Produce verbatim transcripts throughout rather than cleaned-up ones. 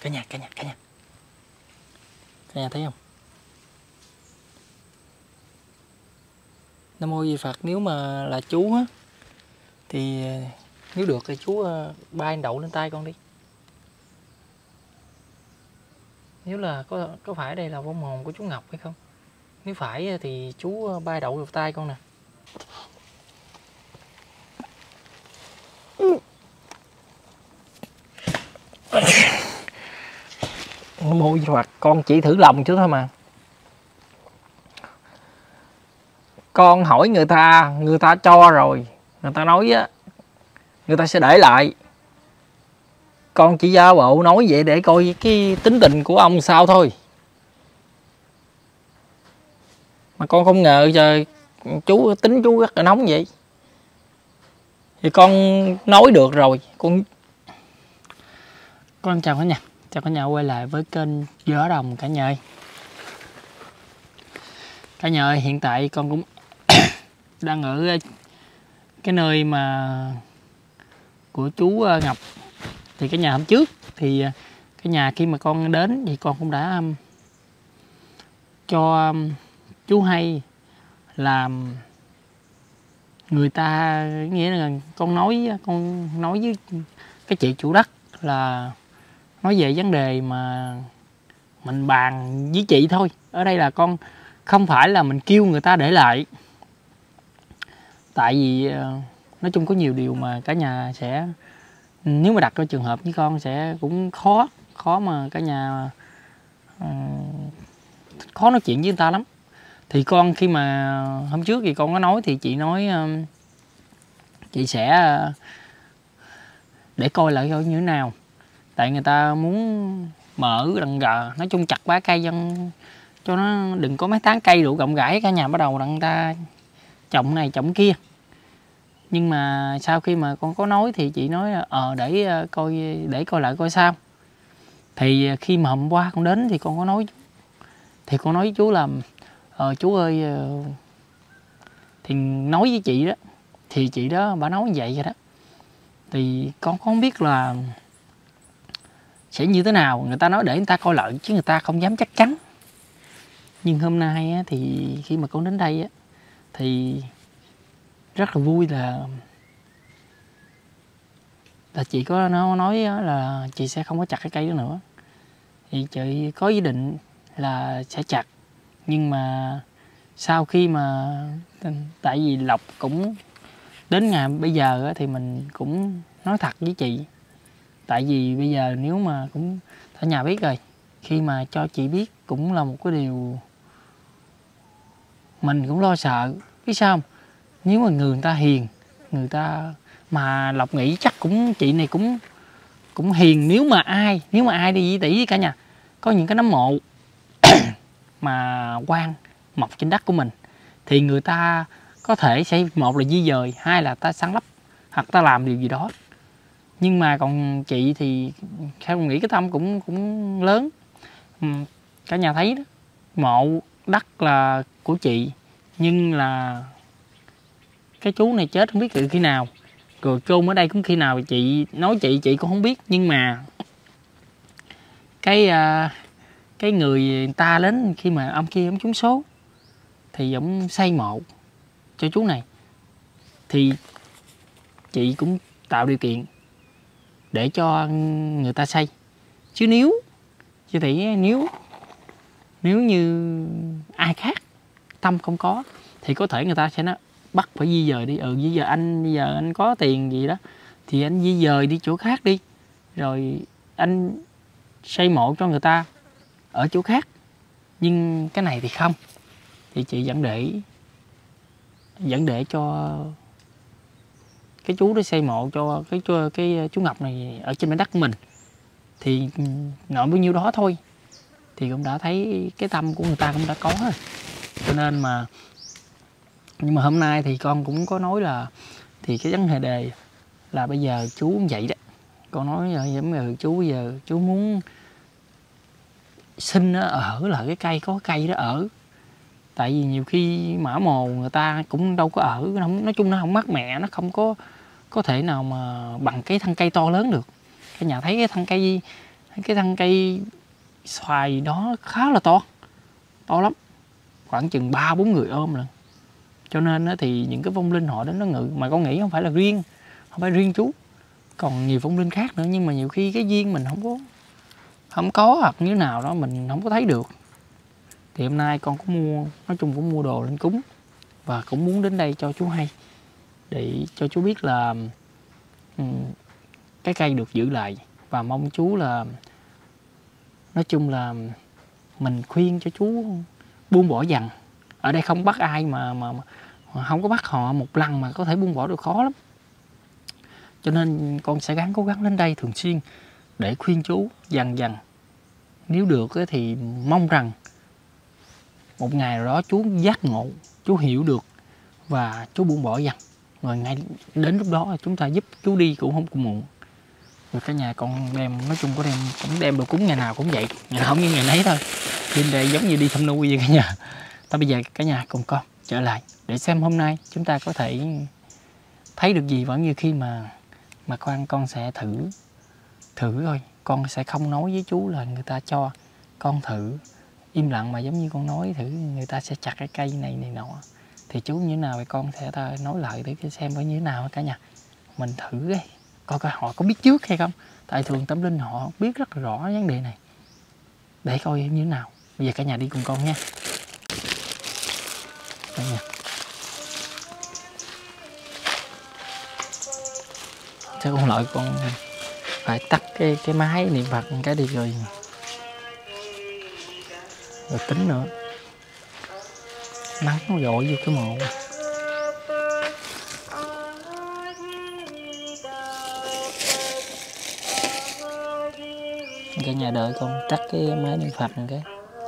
cả nhà cả nhà cả nhà cả nhà thấy không? Nam Mô Di Phật. Nếu mà là chú á thì nếu được thì chú bay đậu lên tay con đi. Nếu là có có phải đây là vong hồn của chú Ngọc hay không? Nếu phải thì chú bay đậu vào tay con nè. Nam Mô Di Phật. Con chỉ thử lòng chứ thôi mà. Con hỏi người ta, người ta cho rồi, người ta nói á, người ta sẽ để lại. Con chỉ giả bộ nói vậy để coi cái tính tình của ông sao thôi. Mà con không ngờ giờ chú tính chú rất là nóng vậy. Thì con nói được rồi. Con Con chào cả nhà. Chào cả nhà quay lại với kênh Gió Đồng cả nhà ơi. Cả nhà ơi, hiện tại con cũng đang ở cái nơi mà của chú Ngọc. Thì cái nhà hôm trước thì cái nhà khi mà con đến thì con cũng đã cho chú hay làm người ta, nghĩa là con nói con nói với cái chị chủ đất là nói về vấn đề mà mình bàn với chị thôi. Ở đây là con không phải là mình kêu người ta để lại, tại vì nói chung có nhiều điều mà cả nhà sẽ, nếu mà đặt cái trường hợp với con sẽ cũng khó khó mà cả nhà uh, khó nói chuyện với người ta lắm. Thì con khi mà hôm trước thì con có nói thì chị nói uh, chị sẽ uh, để coi lại coi như thế nào, tại người ta muốn mở đằng gà, nói chung chặt bá cây dân cho nó đừng có mấy tán cây đủ gọng gãi, cả nhà bắt đầu đặng ta trồng này trồng kia. Nhưng mà sau khi mà con có nói thì chị nói ờ để coi để coi lại coi sao. Thì khi mà hôm qua con đến thì con có nói thì con nói với chú là ờ chú ơi, thì nói với chị đó, thì chị đó bà nói như vậy rồi đó. Thì con không biết là sẽ như thế nào, người ta nói để người ta coi lại chứ người ta không dám chắc chắn. Nhưng hôm nay á, thì khi mà con đến đây á, thì rất là vui là là chị có nó nói là chị sẽ không có chặt cái cây đó nữa. Thì chị có ý định là sẽ chặt, nhưng mà sau khi mà tại vì Lộc cũng đến ngày bây giờ thì mình cũng nói thật với chị, tại vì bây giờ nếu mà cũng cả nhà biết rồi, khi mà cho chị biết cũng là một cái điều mình cũng lo sợ. Biết sao không? Nếu mà người, người ta hiền, người ta mà Lộc nghĩ chắc cũng chị này cũng cũng hiền. Nếu mà ai nếu mà ai đi với tỷ với cả nhà có những cái nấm mộ mà quan mọc trên đất của mình thì người ta có thể sẽ một là di dời, hai là ta săn lấp hoặc ta làm điều gì đó. Nhưng mà còn chị thì theo mình nghĩ cái tâm cũng cũng lớn. Cả nhà thấy đó, mộ đất là của chị, nhưng là cái chú này chết không biết từ khi nào, rồi chôn ở đây cũng khi nào chị nói chị chị cũng không biết. Nhưng mà cái cái người, người ta đến khi mà ông kia ông trúng số thì ông xây mộ cho chú này, thì chị cũng tạo điều kiện để cho người ta xây. Chứ nếu chứ thì nếu nếu như ai khác tâm không có thì có thể người ta sẽ nói bắt phải di dời đi. Ừ, bây giờ anh bây giờ anh có tiền gì đó thì anh di dời đi chỗ khác đi, rồi anh xây mộ cho người ta ở chỗ khác. Nhưng cái này thì không, thì chị vẫn để vẫn để cho cái chú đó xây mộ cho cái cho cái chú Ngọc này ở trên mảnh đất của mình. Thì nội bao nhiêu đó thôi thì cũng đã thấy cái tâm của người ta cũng đã có rồi. Cho nên mà nhưng mà hôm nay thì con cũng có nói là thì cái vấn đề là bây giờ chú cũng vậy đó. Con nói giống như chú bây giờ chú muốn xin ở lại cái cây, có cây đó ở. Tại vì nhiều khi mã mồ người ta cũng đâu có ở, nói chung nó không mát mẻ, nó không có có thể nào mà bằng cái thân cây to lớn được. Cái nhà thấy cái thân cây Cái thân cây xoài đó khá là to, to lắm, khoảng chừng ba bốn người ôm lần. Cho nên thì những cái vong linh họ đến nó ngự, mà con nghĩ không phải là riêng, không phải riêng chú, còn nhiều vong linh khác nữa. Nhưng mà nhiều khi cái duyên mình không có không có hoặc như nào đó mình không có thấy được. Thì hôm nay con cũng mua, nói chung cũng mua đồ lên cúng, và cũng muốn đến đây cho chú hay, để cho chú biết là um, cái cây được giữ lại. Và mong chú là, nói chung là mình khuyên cho chú buông bỏ dần. Ở đây không bắt ai mà, mà, mà không có bắt họ một lần mà có thể buông bỏ được, khó lắm. Cho nên con sẽ gắng cố gắng đến đây thường xuyên để khuyên chú dần dần. Nếu được thì mong rằng một ngày nào đó chú giác ngộ, chú hiểu được và chú buông bỏ dần. Rồi ngay đến lúc đó chúng ta giúp chú đi cũng không cũng muộn. Rồi cả nhà con đem, nói chung có đem, cũng đem đồ cúng ngày nào cũng vậy, ngày nào không như ngày nấy thôi. Bên đây giống như đi thăm nuôi vậy cả nhà. Thôi bây giờ cả nhà cùng con trở lại để xem hôm nay chúng ta có thể thấy được gì. Vẫn như khi mà mà con con sẽ thử thử thôi. Con sẽ không nói với chú là người ta cho, con thử im lặng mà giống như con nói thử người ta sẽ chặt cái cây này này nọ thì chú như thế nào thì con sẽ ta nói lại để xem có như thế nào cả nhà. Mình thử đi coi coi họ có biết trước hay không, tại thường tâm linh họ biết rất rõ vấn đề này, để coi như thế nào. Bây giờ cả nhà đi cùng con nha cả nhà. Chắc con lợi con phải tắt cái cái máy niệm Phật cái đi rồi rồi tính nữa, nắng nó dội vô cái mộ. Cả nhà đợi con tắt cái máy niệm Phật một cái.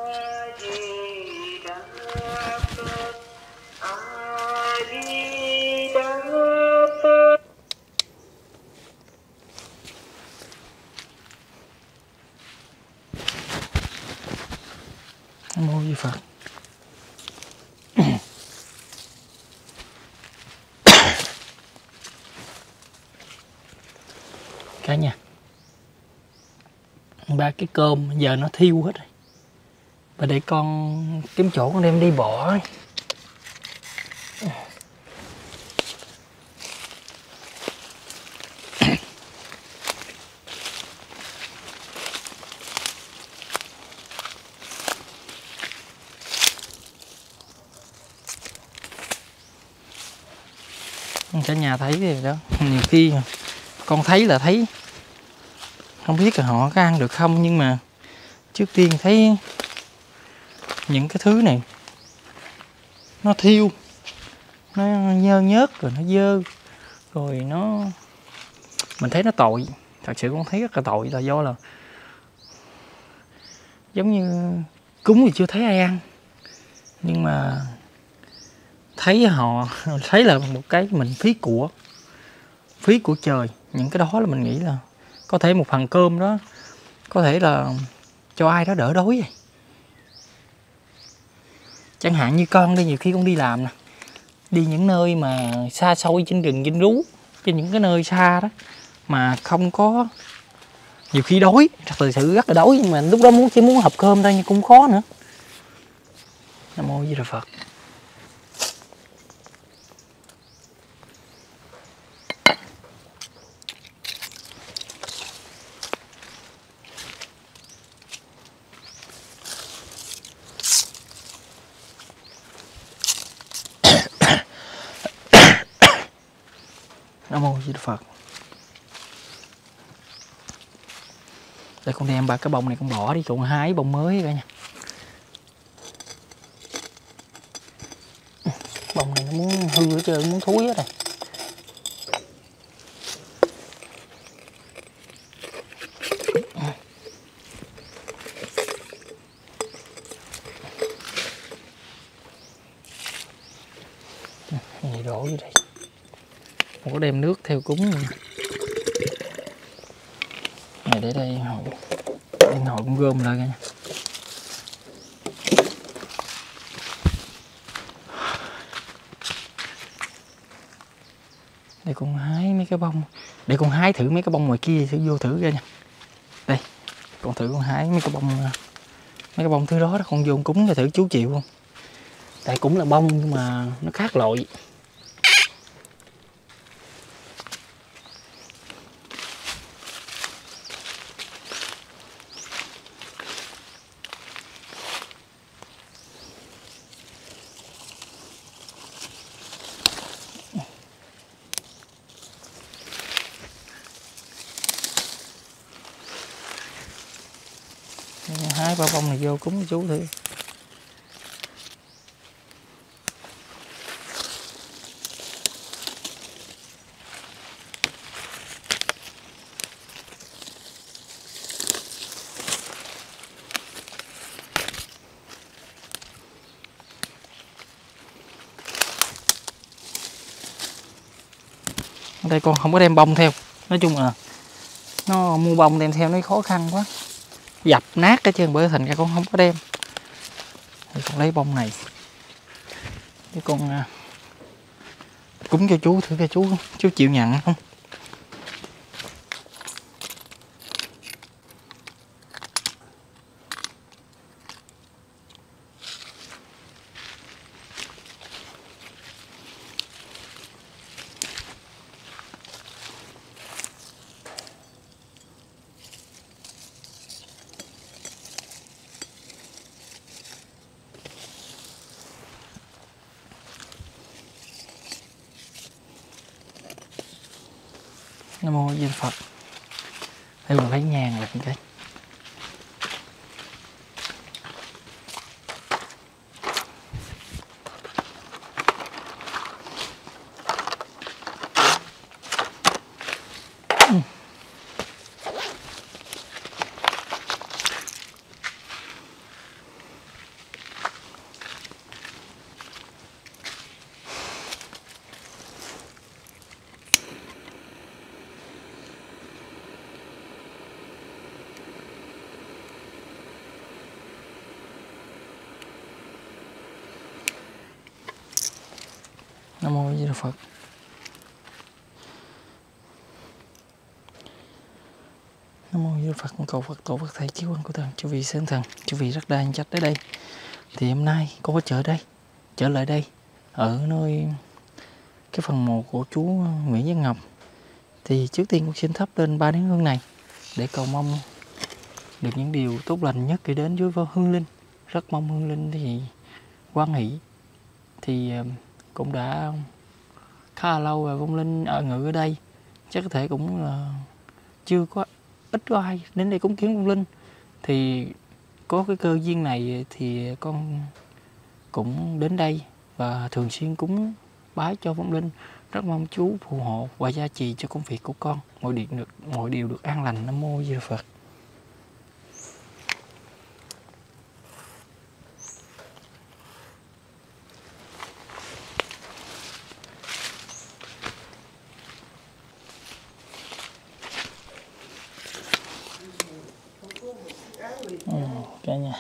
Nam mô Di Phật. Cả nhà, ba cái cơm giờ nó thiêu hết rồi, và để con kiếm chỗ con đem đi bỏ. Cả nhà thấy rồi đó, nhiều khi con thấy là thấy không biết là họ có ăn được không, nhưng mà trước tiên thấy những cái thứ này nó thiêu, nó nhơ nhớt rồi nó dơ, rồi nó mình thấy nó tội. Thật sự con thấy rất là tội, là do là giống như cúng thì chưa thấy ai ăn, nhưng mà thấy họ thấy là một cái mình phí của phí của trời. Những cái đó là mình nghĩ là có thể một phần cơm đó có thể là cho ai đó đỡ đói vậy. Chẳng hạn như con đi, nhiều khi con đi làm nè, đi những nơi mà xa xôi trên rừng trên rú, trên những cái nơi xa đó mà không có, nhiều khi đói, thật sự rất là đói, nhưng mà lúc đó muốn chỉ muốn hộp cơm thôi nhưng cũng khó nữa. Nam mô Di Đà Phật. Nam mô Di Đà Phật. Để con đem ba cái bông này con bỏ đi, còn hái bông mới cả nha. Bông này nó muốn hư hết trơn, muốn thúi hết rồi. Này đổ vô đây. Không có đem nước theo cúng nữa. Này để đây hồi để hồi cũng gom lại nha. Để con hái mấy cái bông, để con hái thử mấy cái bông ngoài kia sẽ vô thử ra nha. Đây, Con thử con hái mấy cái bông, mấy cái bông thứ đó đó, con vô cúng cho thử chú chịu không? Tại cũng là bông nhưng mà nó khác loại. Hái ba bông này vô cúng chú thử. Ở đây con không có đem bông theo, nói chung là nó mua bông đem theo nó khó khăn quá, dập nát cái chân, bởi thành ra con không có đem. Thì con lấy bông này để con cúng cho chú thử coi chú chú chịu nhận không. Nam mô Di Đà Phật. Đây mình lấy nhang là cái. Nam mô Di Đà Phật. Nam mô Di Đà Phật. Con cầu Phật tổ Phật thầy chiếu ân của thần, chư vị sen thần, chư vị rất đa trách tới đây. Thì hôm nay con có trở đây, trở lại đây ở nơi cái phần mộ của chú Nguyễn Văn Ngọc. Thì trước tiên con xin thắp lên ba nén hương này để cầu mong được những điều tốt lành nhất khi đến với hương linh. Rất mong hương linh thì hoan hỷ. Thì cũng đã khá là lâu rồi vong linh ở ngự ở đây, chắc có thể cũng là chưa có, ít có ai đến đây cúng kiến vong linh. Thì có cái cơ duyên này thì con cũng đến đây và thường xuyên cúng bái cho vong linh. Rất mong chú phù hộ và gia trì cho công việc của con, mọi điều được mọi điều được an lành. Nam mô Di Đà Phật. Ừ, cả nhà.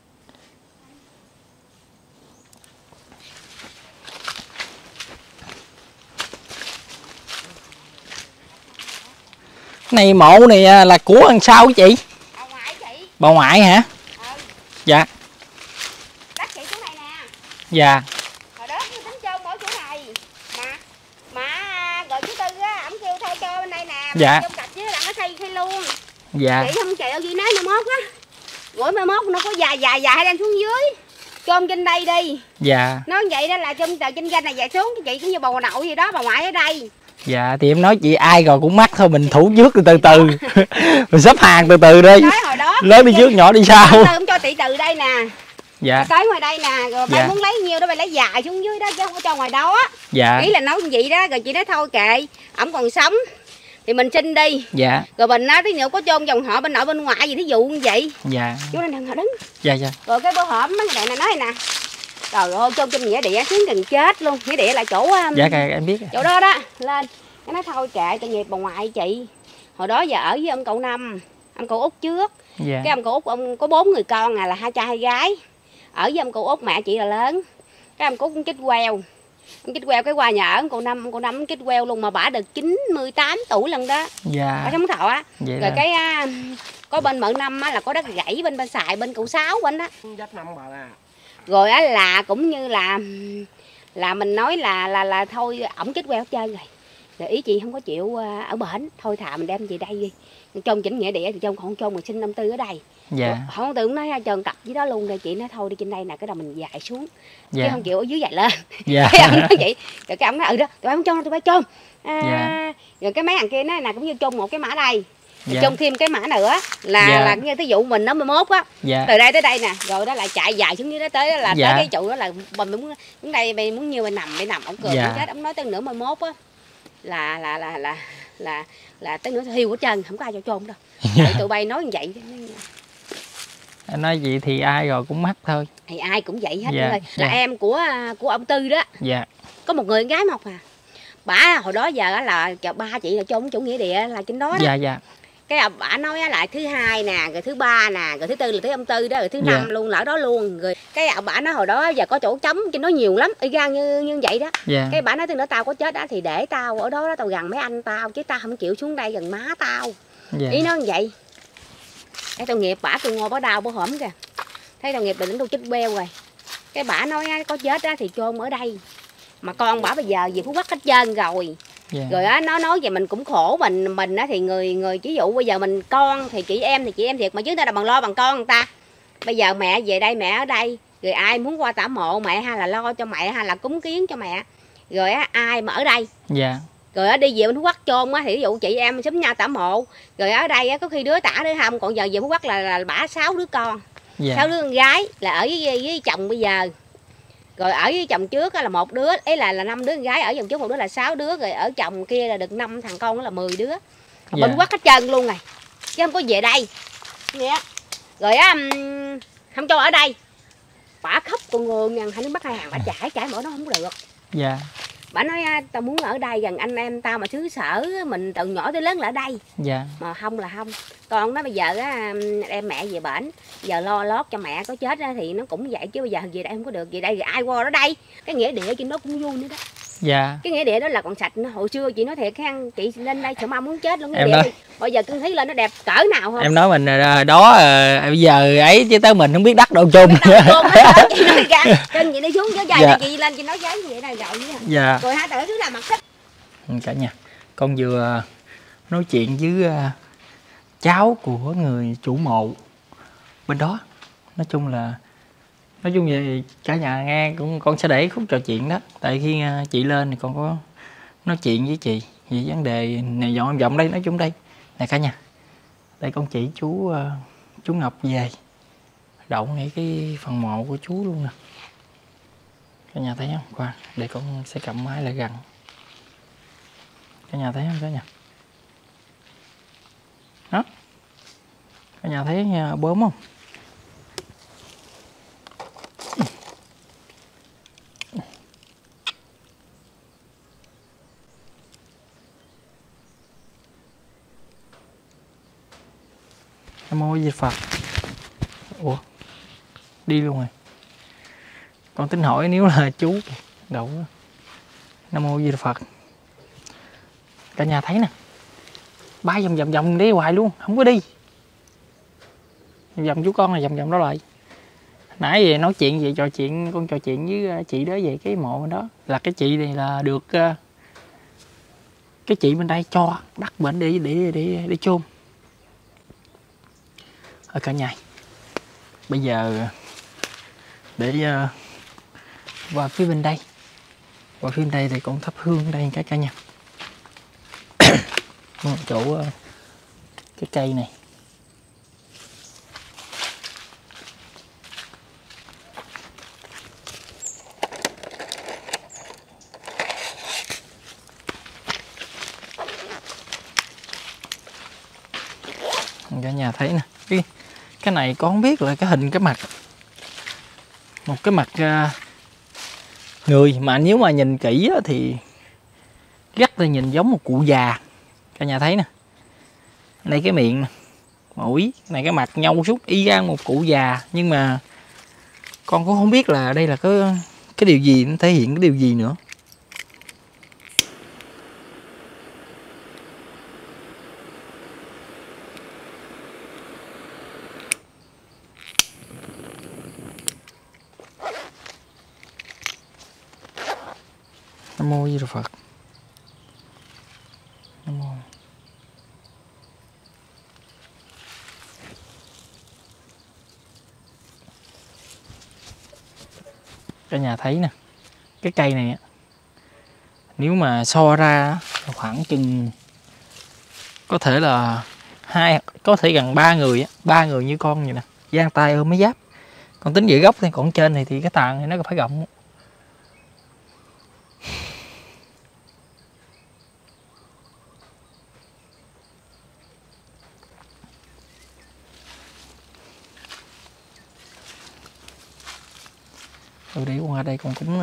Này mộ này là của ăn sao hả chị? Bà ngoại chị. Bà ngoại hả? Ừ. Dạ. Đất chị chỗ này nè. Dạ. Hồi đó tôi tính trơn mỗi chỗ này. Mà mà rồi chú Tư á, ổng kêu thôi cho bên đây nè. Dạ. Trong cạch chứ là nó xây xây luôn. Dạ. Chị không chị ở ghi nói mai mốt á. Mỗi mai mốt nó có dài dài dài đem xuống dưới. Chôm trên đây đi. Dạ. Nói vậy đó là chôm từ trên ganh này dài xuống, chị cũng như bà nội gì đó, bà ngoại ở đây. Dạ thì em nói chị ai rồi cũng mắc thôi, mình thủ trước từ từ từ mình xếp hàng từ từ đi, nói hồi đó lớn đi trước nhỏ đi sau. Tư cũng cho chị từ đây nè. Dạ. Tới ngoài đây nè, rồi bà Dạ. muốn lấy nhiêu đó bà lấy dài xuống dưới đó chứ không có cho ngoài đó. Dạ. Ý là nói như vậy đó, rồi chị nói thôi kệ, ổng còn sống thì mình xin đi. Dạ. Rồi mình nói tí nữa có chôn dòng họ bên nội bên ngoài gì thí dụ như vậy. Dạ. Chú lên đằng họ đứng. Dạ dạ. Rồi cái bữa hổm mấy người này nói nè. Trời ơi, chôn trên nghĩa địa xuống gần chết luôn. Nghĩa địa là chỗ um, Dạ em biết. chỗ đó đó, lên. Cái nói thôi kệ, tội nghiệp bà ngoại chị. Hồi đó giờ ở với ông cậu Năm, ông cậu Út trước. Dạ. Cái ông cậu Út ông có bốn người con à, là hai trai hai gái. Ở với ông cậu Út mẹ chị là lớn. Cái ông cậu Út cũng chết queo. Ông chích queo cái qua nhà ở cô Năm, cô Năm chích queo luôn mà bả được chín mươi tám tuổi lần đó. Dạ. Bả sống thọ á. Vậy rồi là... cái có bên Mận Năm á là có đất gãy bên bên xài bên cậu Sáu bên đó. Dắt năm bà nè. Rồi á là cũng như là là mình nói là là là thôi ổng chích queo hết trơn rồi. Rồi ý chị không có chịu ở bển, thôi thà mình đem về đây đi. Trong chỉnh nghĩa địa thì trong còn trong mình sinh năm tư ở đây. Dạ. Không tưởng nói trơn cặp với đó luôn rồi chị nói thôi đi trên đây nè cái đầu mình dài xuống. Dạ. Chứ không chịu ở dưới dài lên. Dạ. Cái ông nói vậy. Rồi cái ông nói ừ đó, tụi bay không chôn, tụi bay chôn. À, dạ. Rồi cái mấy thằng kia nói là cũng như chôn một cái mã đây. Dạ. Chôn thêm cái mã nữa là dạ. là như thí dụ mình nó mười mốt á. Dạ. Từ đây tới đây nè, rồi đó là chạy dài xuống dưới đó tới đó là dạ. tới cái trụ đó là mình muốn muốn đây mày muốn như mày nằm mày nằm ông cười dạ. chết, ông nói tới nửa mười mốt á là là là là là là tới nửa hiu hết trơn, không có ai cho chôn đâu. Dạ. Tụi bay nói như vậy. Nói vậy thì ai rồi cũng mắc thôi. Thì ai cũng vậy hết. Dạ. Rồi. Dạ. Là em của của ông Tư đó. Dạ. Có một người gái một à. Bả hồi đó giờ là ba chị là chôn chủ nghĩa địa là trên đó đó. Dạ dạ. Cái bả nói là thứ hai nè, rồi thứ ba nè, rồi thứ tư là thứ ông Tư đó, rồi thứ dạ. năm luôn là ở đó luôn. Rồi cái bả nói hồi đó giờ có chỗ trống trên đó nhiều lắm, y gan như như vậy đó. dạ. Cái bả nói từ nữa tao có chết đó thì để tao ở đó, đó tao gần mấy anh tao chứ tao không chịu xuống đây gần má tao. dạ. Ý nói như vậy. Cái tội nghiệp bả tôi ngồi bả đau bả hổm kìa. Thấy tội nghiệp định tôi chích beo rồi. Cái bả nói có chết đó thì chôn ở đây. Mà con bả bây giờ về Phú Quốc hết trơn rồi. dạ. Rồi á nó nói về mình cũng khổ, mình mình á thì người người ví dụ bây giờ mình con thì chị em thì chị em thiệt mà chứ ta là bằng lo bằng con người ta. Bây giờ mẹ về đây mẹ ở đây, rồi ai muốn qua tả mộ mẹ hay là lo cho mẹ hay là cúng kiến cho mẹ. Rồi á ai mà ở đây. dạ. Rồi ở đi về bên Phú Quốc chôn á thì ví dụ chị em xúm nhau tả mộ. Rồi ở đây á có khi đứa tả đứa không, còn giờ về Phú Quốc là là bả sáu đứa con. dạ. sáu đứa con gái là ở với, với chồng bây giờ. Rồi ở với chồng trước là một đứa, ấy là là năm đứa con gái, ở chồng trước một đứa là sáu đứa, rồi ở chồng kia là được năm thằng con là mười đứa. Dạ. Bên Quốc hết trơn luôn rồi. Chứ không có về đây. Dạ. Rồi á không cho ở đây. Bả khóc con người ngàn hai nước mắt hai hàng bả chảy chảy mở nó không được. dạ. Bả nói tao muốn ở đây gần anh em tao mà xứ sở mình từ nhỏ tới lớn là ở đây. dạ. Mà không là không. Con nó bây giờ á em mẹ về bển, giờ lo lót cho mẹ có chết á thì nó cũng vậy chứ bây giờ về đây không có được, về đây thì ai qua đó đây. Cái nghĩa địa trên đó cũng vui nữa đó. dạ. Cái nghĩa địa đó là còn sạch nữa. Hồi xưa chị nói thiệt khang chị lên đây sợ ma muốn chết luôn. Em nói đi. Bây giờ cưng thấy lên nó đẹp cỡ nào không? Em nói mình đó bây giờ ấy chứ tới mình không biết đất đâu chung. Chị nói ra cưng chị đi xuống chứ dài dạ. Chị lên chị nói giấy vậy này rồi nha. dạ. Rồi hai tử thứ làm mặt thích. Cả nhà con vừa nói chuyện với cháu của người chủ mộ bên đó. Nói chung là nói chung vậy cả nhà nghe cũng con sẽ để khúc trò chuyện đó, tại khi chị lên thì con có nói chuyện với chị về vấn đề này dọn vòng đây, nói chung đây nè cả nhà, đây con chỉ chú chú Ngọc về đậu ngay cái phần mộ của chú luôn nè cả nhà thấy không? Khoan để con sẽ cầm máy lại gần cả nhà thấy không cả nhà đó, cả nhà thấy bướm không? Nam mô Di Phật. Ủa đi luôn rồi, con tính hỏi nếu là chú đậu. Nam mô Di Phật. Cả nhà thấy nè, bay vòng vòng vòng đi hoài luôn, không có đi. Vòng vòng chú con này vòng vòng đó lại. Nãy về nói chuyện vậy, trò chuyện con trò chuyện với chị đó về cái mộ bên đó, là cái chị này là được cái chị bên đây cho đất bệnh để để để để chôn. Ở cả nhà bây giờ để uh, qua phía bên đây, qua phía bên đây thì con thắp hương đây cả cả nhà. Một chỗ uh, cái cây này cả nhà thấy nè, cái cái này con không biết là cái hình cái mặt, một cái mặt uh, người mà nếu mà nhìn kỹ á, thì rất là nhìn giống một cụ già. Cả nhà thấy nè, đây cái miệng, mũi này, cái mặt nhâu sút y gan một cụ già, nhưng mà con cũng không biết là đây là cái cái điều gì, nó thể hiện cái điều gì nữa. Nam mô Di Đà Phật. Nam mô. Cả nhà thấy nè, cái cây này nếu mà so ra khoảng chừng có thể là hai, có thể gần ba người, ba người như con vậy nè, giang tay ôm mấy giáp. Còn tính về gốc thì còn trên này thì cái tàn thì nó phải rộng. Tôi đi qua đây con cũng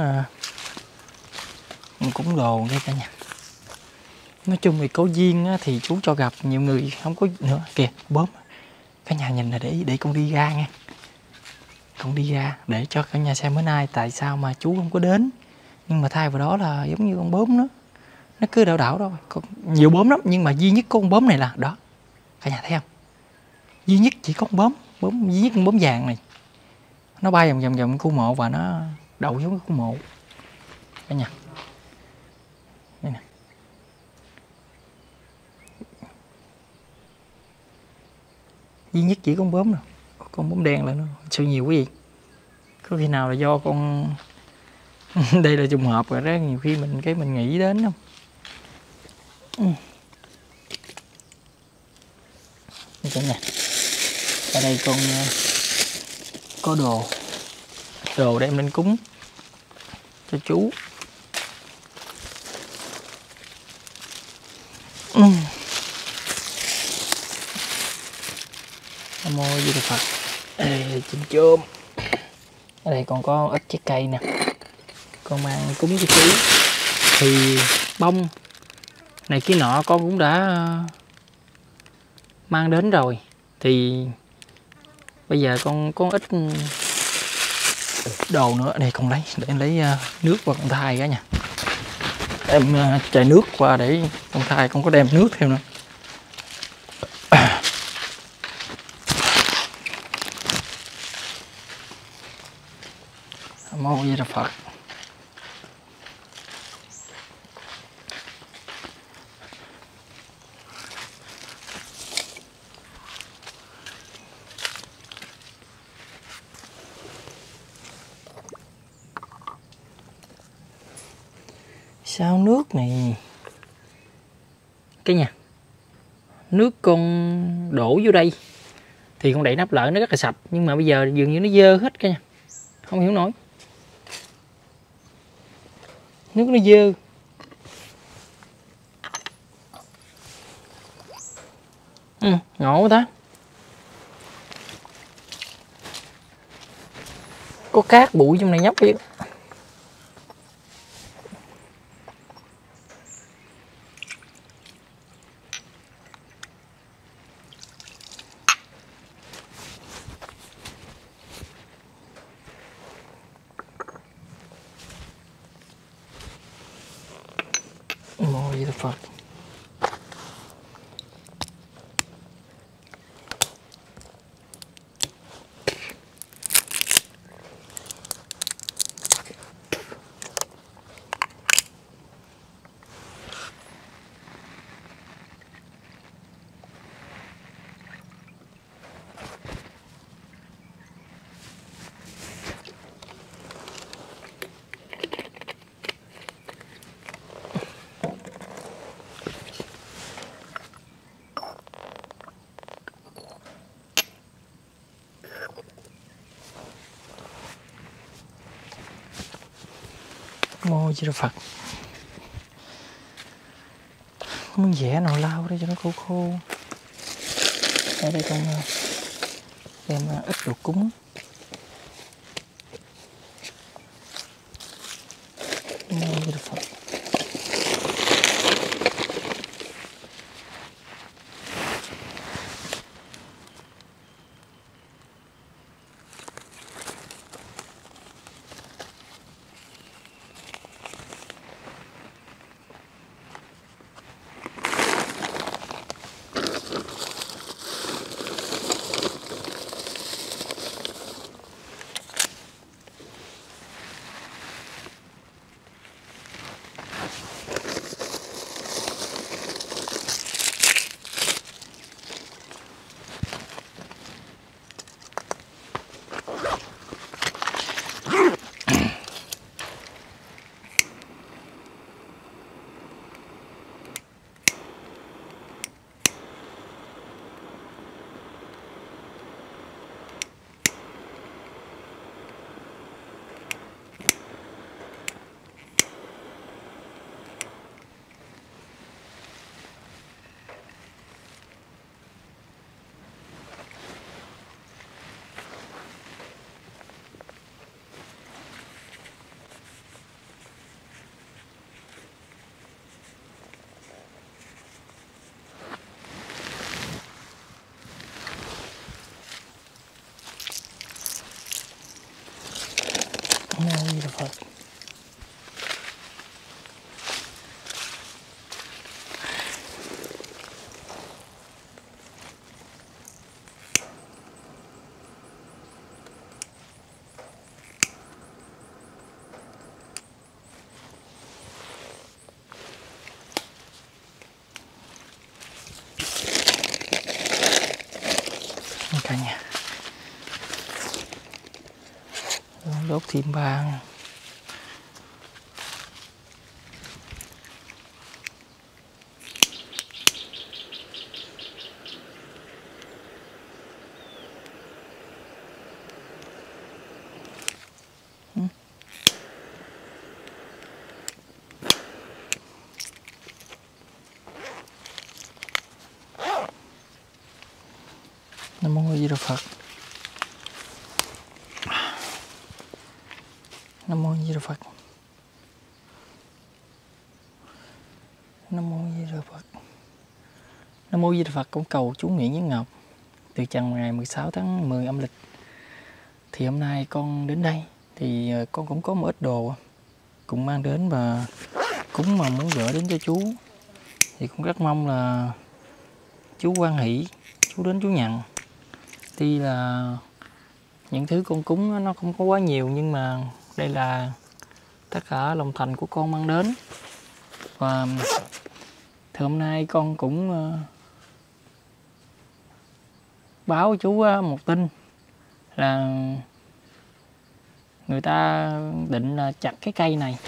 con cũng đồ đây cả nhà. Nói chung thì có duyên thì chú cho gặp, nhiều người không có nữa kìa bướm. Cả nhà nhìn là để để con đi ra nha. Con đi ra để cho cả nhà xem bữa nay tại sao mà chú không có đến. Nhưng mà thay vào đó là giống như con bướm nó nó cứ đảo đảo đâu. Còn nhiều bướm lắm nhưng mà duy nhất con bướm này là đó. Cả nhà thấy không? Duy nhất chỉ có con bướm, bướm duy nhất con bướm vàng này. Nó bay vòng vòng vòng khu mộ và nó đậu xuống cái khu mộ. Cả nhà. Đây nè. Duy nhất chỉ con bướm nè. Con bướm đen là nó sao nhiều quá vậy? Có khi nào là do con đây là trùng hợp rồi đó, nhiều khi mình cái mình nghĩ đến không? Ừ. Cả nhà. Ở đây con có đồ đồ đem lên cúng cho chú. Ừ. Nam mô Di Đà Phật. Đây là chim chôm. Ở đây còn có ít trái cây nè, con mang cúng cho chú. Thì bông này kia nọ con cũng đã mang đến rồi. Thì bây giờ con có ít đồ nữa. Đây con lấy để lấy nước qua con thai cả nha. Em chai nước qua để con thai con có đem nước theo nữa. Nam mô Di Đà Phật. Sao nước này cái nhà nước con đổ vô đây thì con đậy nắp lại nó rất là sạch, nhưng mà bây giờ dường như nó dơ hết cả nhà, không hiểu nổi, nước nó dơ. Ừ, ngộ quá ta. Có cát bụi trong này nhóc vậy. Mô Di Đà Phật. Mô Di Đà Phật. Muốn vẽ nào lau đây cho nó khô khô. Ở đây con đem ít đồ cúng. Mô Di Đà Phật. Nam Mô Di Đà Phật. Cả nhà đốt thêm vàng. Nam Mô Di Đà Phật. Nam Mô Di Đà Phật. Nam Mô Di Đà Phật. Nam Mô Di Đà Phật. Con cầu chú Nguyễn Nhân Ngọc từ trần ngày mười sáu tháng mười âm lịch. Thì hôm nay con đến đây thì con cũng có một ít đồ cũng mang đến và cúng mà muốn gửi đến cho chú. Thì cũng rất mong là chú hoan hỷ, chú đến chú nhận. Tuy là những thứ con cúng nó không có quá nhiều, nhưng mà đây là tất cả lòng thành của con mang đến. Và thì hôm nay con cũng báo chú một tin là người ta định là chặt cái cây này.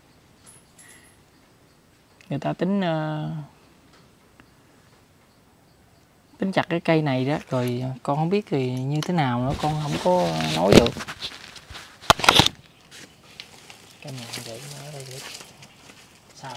Người ta tính tính chặt cái cây này đó, rồi con không biết thì như thế nào nữa, con không có nói được. Cái này để nó ở đây được sao?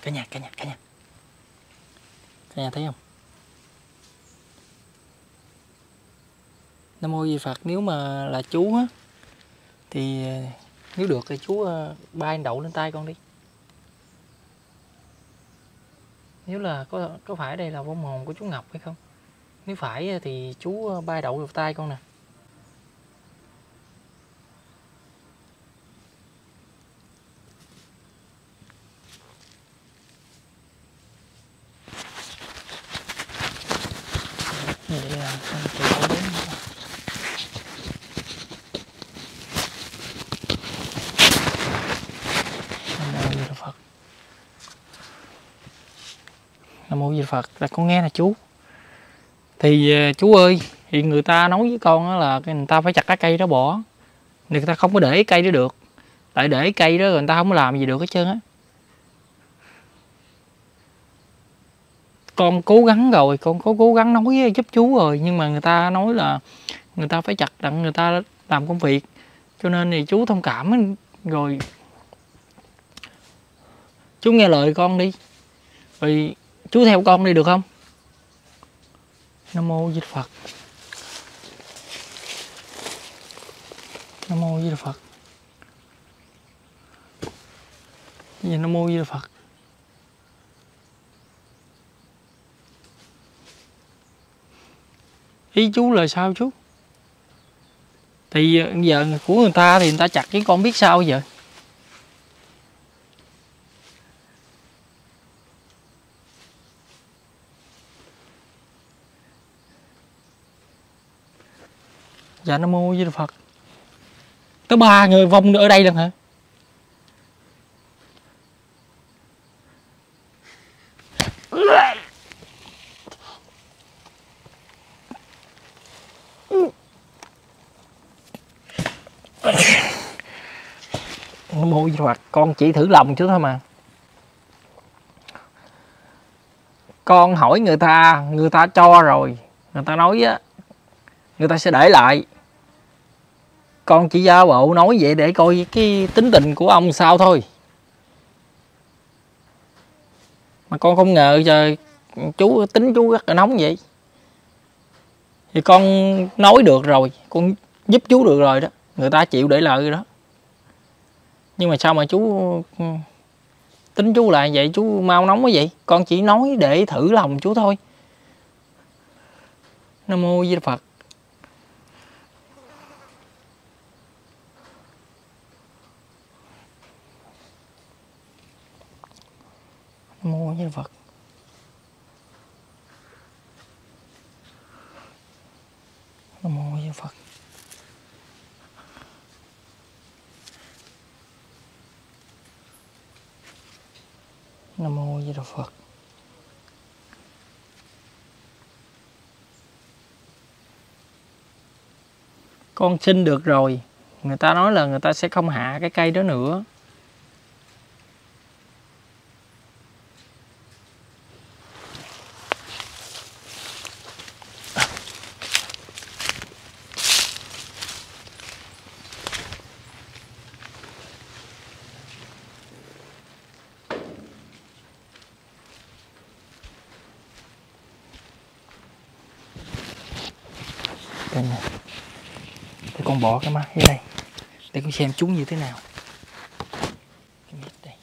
cả nhà cả nhà cả nhà cả nhà thấy không? Nam Mô Di Phật. Nếu mà là chú á thì nếu được thì chú bay đậu lên tay con đi. Nếu là có có phải đây là vong hồn của chú Ngọc hay không? Nếu phải thì chú bay đậu vào tay con nè. Vậy là con chịu đến. Nam Mô Di Đà Phật. Nam Mô Di Đà Phật. Là con nghe nè chú. Thì chú ơi, thì người ta nói với con là người ta phải chặt cái cây đó bỏ. Người ta không có để cây đó được. Tại để cây đó người ta không có làm gì được hết trơn á. Con cố gắng rồi, con có cố gắng nói giúp chú rồi, nhưng mà người ta nói là người ta phải chặt đặng người ta làm công việc, cho nên thì chú thông cảm rồi. Chú nghe lời con đi, rồi chú theo con đi được không? Nam Mô Di Đà Phật. Nam Mô Di Đà Phật. Nam Mô Di Đà Phật. Ý chú là sao chú? Thì giờ của người ta thì người ta chặt, chứ con biết sao giờ? Dạ Nam Mô Di Đà Phật. Có ba người vong ở đây lần hả? Nam Mô Di Đà Phật. Con chỉ thử lòng chứ thôi mà. Con hỏi người ta, người ta cho rồi, người ta nói á, người ta sẽ để lại. Con chỉ giả bộ nói vậy để coi cái tính tình của ông sao thôi. Mà con không ngờ giờ chú tính chú rất là nóng vậy. Thì con nói được rồi, con giúp chú được rồi đó, người ta chịu để lại rồi đó. Nhưng mà sao mà chú tính chú lại vậy, chú mau nóng quá vậy? Con chỉ nói để thử lòng chú thôi. Nam Mô Di Đà Phật. Nam Mô Di Đà Phật. Nam Mô Di Đà Phật. Nam Mô Di Đà Phật. Con xin được rồi, người ta nói là người ta sẽ không hạ cái cây đó nữa. Đây nè. Để con bỏ cái mắt dưới đây để con xem chúng như thế nào. Đây.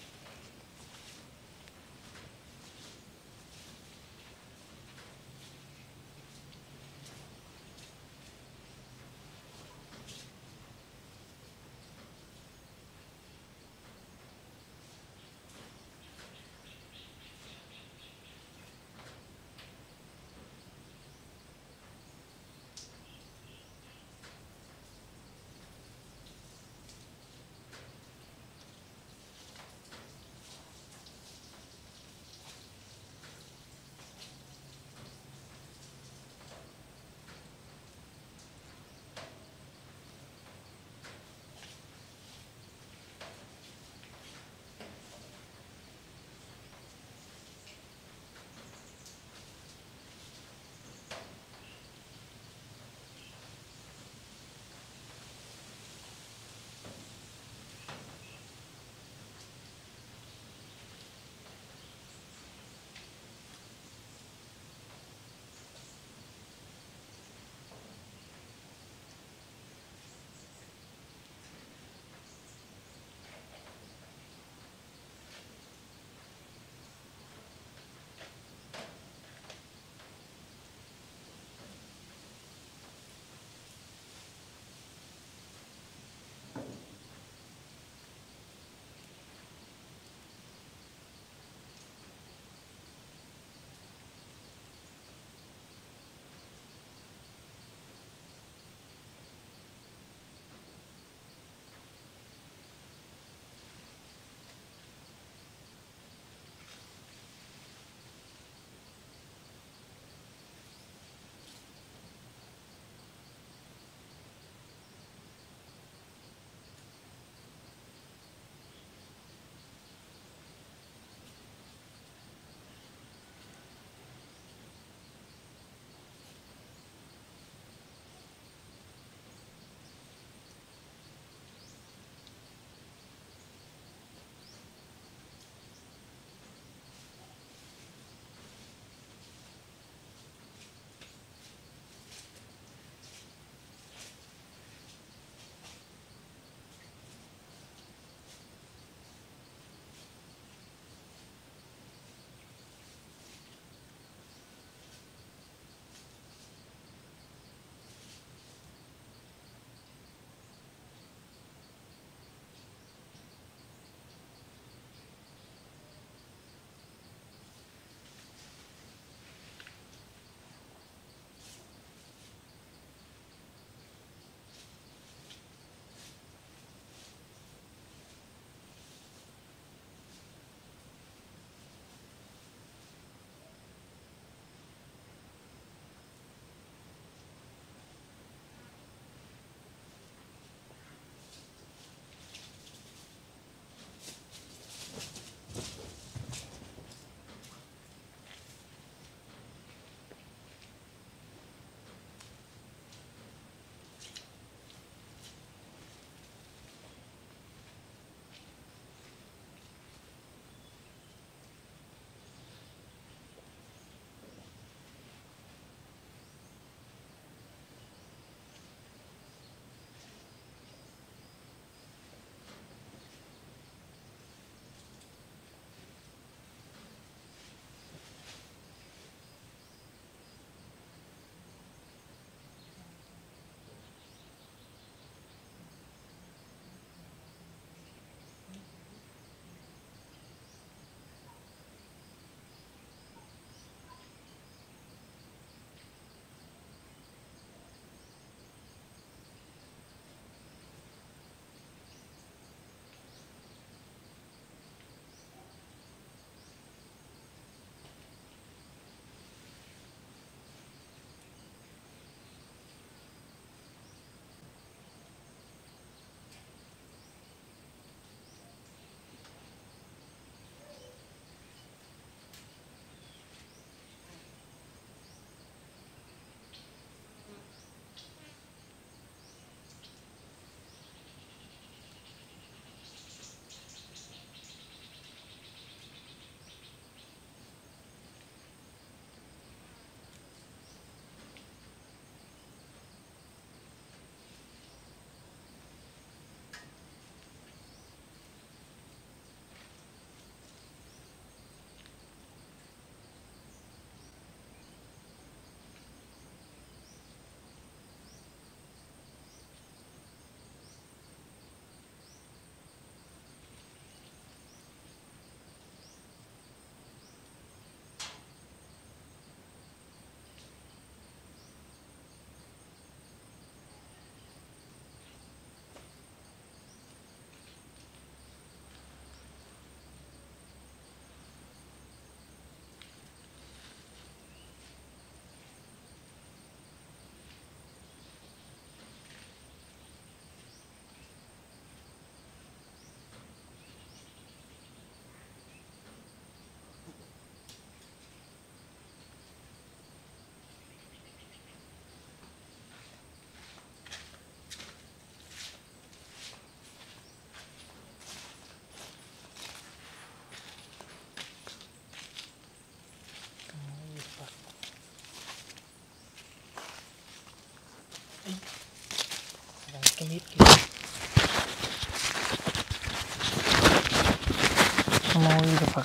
Nam mô Di Đà Phật.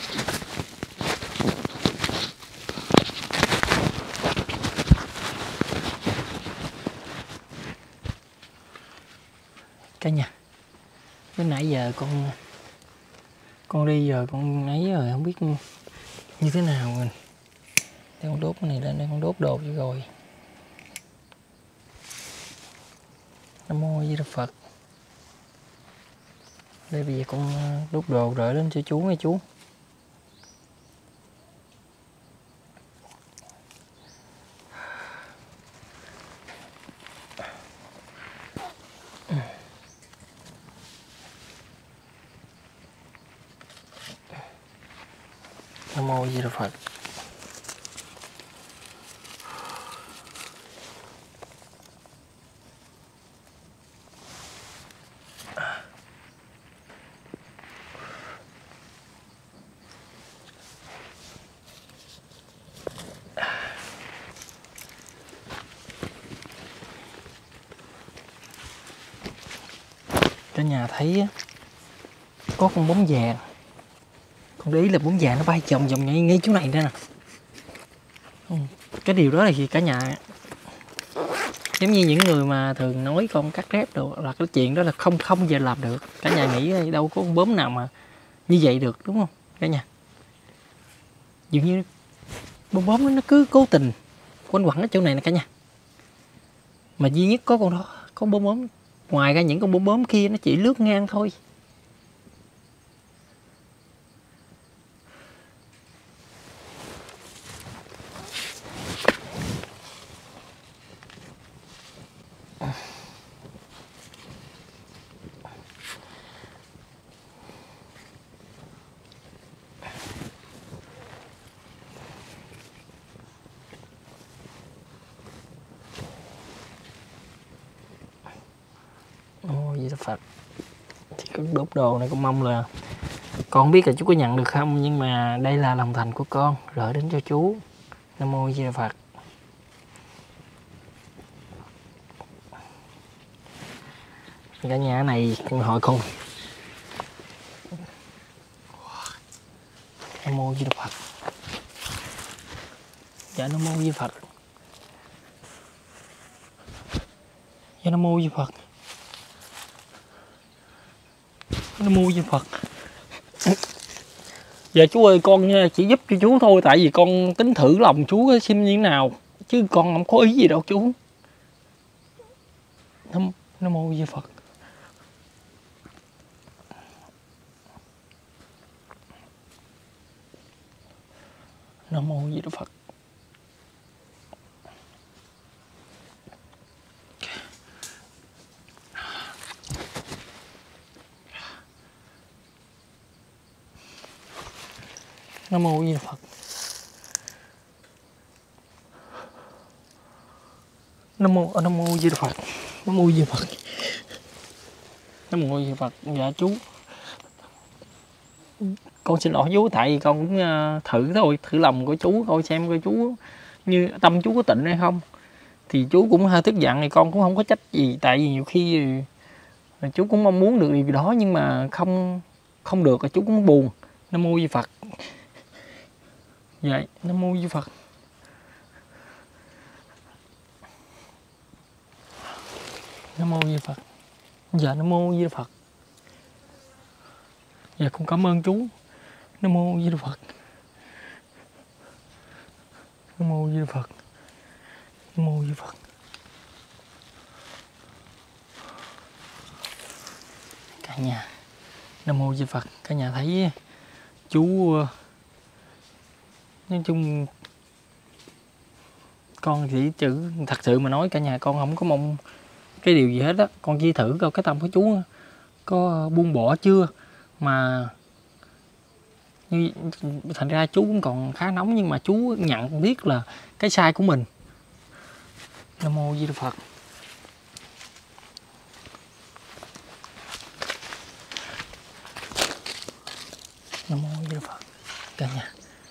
Cả nhà, đến nãy giờ con con đi giờ con ấy rồi không biết như thế nào rồi. Để con đốt cái này lên, đây con đốt đồ cho rồi. Nam mô Di Đà Phật. Đây bây giờ con đốt đồ rỡ lên cho chú nghe chú. Nam mô Di Đà Phật. Cả nhà thấy có con bóng vàng, con để ý là bóng vàng nó bay vòng vòng ngay ngay chỗ này đây nè. Cái điều đó là gì cả nhà, giống như những người mà thường nói con cắt rép được là cái chuyện đó là không không giờ làm được. Cả nhà nghĩ đâu có con bướm nào mà như vậy được, đúng không cả nhà? Dường như bông bướm nó cứ cố tình quanh quẩn ở chỗ này nè cả nhà, mà duy nhất có con đó, có bướm bướm. Ngoài ra những con bướm bướm kia nó chỉ lướt ngang thôi. Ôi Di Đà Phật. Thì cái đốt đồ này con mong là con không biết là chú có nhận được không, nhưng mà đây là lòng thành của con gửi đến cho chú. Nam mô Di Đà Phật. Cả nhà này con hỏi con. Nam mô Di Đà Phật. Dạ Nam mô Di Đà Phật. Dạ Nam mô Di Đà Phật. Nam mô Di Đà Phật. Dạ chú ơi, con chỉ giúp cho chú thôi, tại vì con tính thử lòng chú xem như thế nào, chứ con không có ý gì đâu chú. Nam, Nam mô Di Đà Phật. Nam mô Di Đà Phật. Nam mô Di Đà Phật. Nam mô Nam mô Di Đà Phật. Nam mô Di Đà Phật. Nam mô Di Đà Phật. Dạ chú, con xin lỗi chú, tại vì con cũng thử thôi, thử lòng của chú coi xem coi chú như tâm chú có tịnh hay không. Thì chú cũng hơi tức giận, thì con cũng không có trách gì, tại vì nhiều khi chú cũng mong muốn được điều gì đó nhưng mà không không được, chú cũng buồn. Nam mô Di Phật. Dạ Nam mô Di Phật. Nam mô Di Phật. Dạ Nam mô Di Phật. Dạ con cảm ơn chú. Nam mô Di Phật. Nam mô Di Phật. Nam mô Di Phật. Cả nhà, Nam mô Di Phật. Cả nhà thấy chú, nói chung con chỉ chữ thật sự mà nói cả nhà, con không có mong cái điều gì hết á. Con chỉ thử coi cái tâm của chú có buông bỏ chưa, mà như thành ra chú cũng còn khá nóng, nhưng mà chú nhận biết là cái sai của mình. Nam mô Di Đà Phật. Nam mô Di Đà Phật. Cả nhà,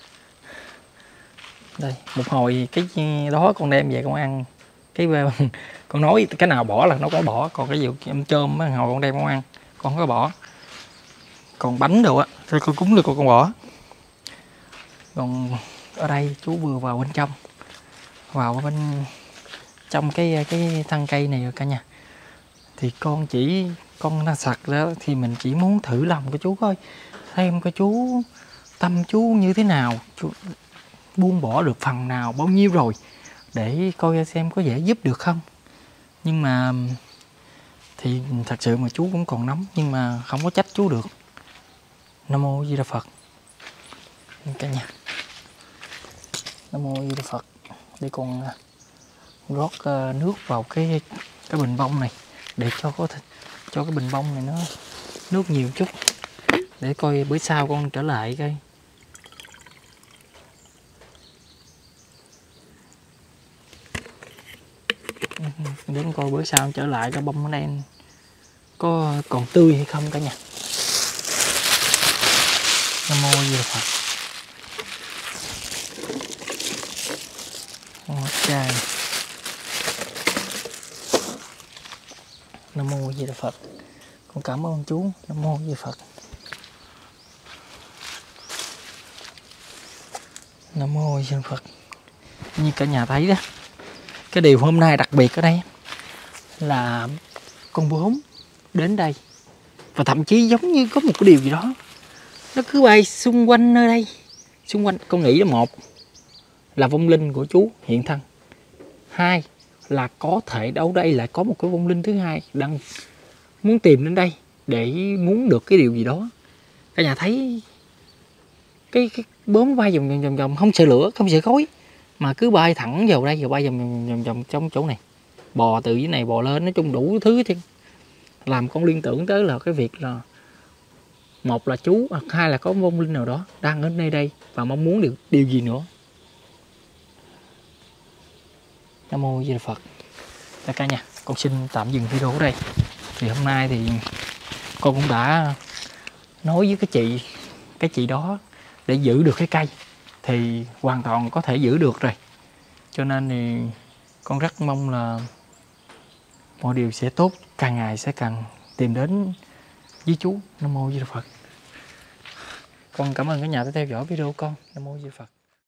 đây một hồi cái đó con đem về con ăn, cái con nói cái nào bỏ là nó có bỏ, còn cái gì em chôm hồi con đem con ăn con không có bỏ. còn bánh đồ á rồi con cúng được con, con bỏ. Còn ở đây chú vừa vào bên trong, vào bên trong cái cái thân cây này rồi cả nhà. Thì con chỉ con nó sặc đó thì mình chỉ muốn thử lòng của chú coi, xem coi chú tâm chú như thế nào, chú buông bỏ được phần nào bao nhiêu rồi, để coi xem có dễ giúp được không. Nhưng mà thì thật sự mà chú cũng còn nóng, nhưng mà không có trách chú được. Nam mô Di Đà Phật cả nhà. Nam mô Di Đà Phật. Để con rót nước vào cái cái bình bông này để cho có thể, cho cái bình bông này nó nước nhiều chút, để coi bữa sau con trở lại coi. Để con coi bữa sau trở lại cái bông nó đen có còn tươi hay không cả nhà. Nam mô Di Đà Phật. Ok. Nam mô Di Đà Phật. Con cảm ơn chú. Nam mô Di Đà Phật. Nam mô Di Đà Phật. Như cả nhà thấy đó, cái điều hôm nay đặc biệt ở đây là con bướm đến đây, và thậm chí giống như có một cái điều gì đó nó cứ bay xung quanh nơi đây. Xung quanh con nghĩ là một là vong linh của chú hiện thân, hai là có thể đâu đây lại có một cái vong linh thứ hai đang muốn tìm đến đây để muốn được cái điều gì đó. Cả nhà thấy cái, cái bướm bay vòng vòng vòng không sợ lửa, không sợ khói, mà cứ bay thẳng vào đây, rồi bay vòng vòng vòng vòng trong chỗ này, bò từ dưới này bò lên, nói chung đủ thứ chứ. Làm con liên tưởng tới là cái việc là một là chú, hoặc hai là có vong linh nào đó đang ở nơi đây và mong muốn được điều gì nữa. Nam mô Di Đà Phật. Tất cả nhà, con xin tạm dừng video ở đây. Thì hôm nay thì con cũng đã nói với cái chị cái chị đó để giữ được cái cây thì hoàn toàn có thể giữ được rồi. Cho nên thì con rất mong là mọi điều sẽ tốt, càng ngày sẽ càng tìm đến với chú. Nam mô Di Đà Phật. Con cảm ơn cả nhà đã theo dõi video của con. Nam mô Di Đà Phật.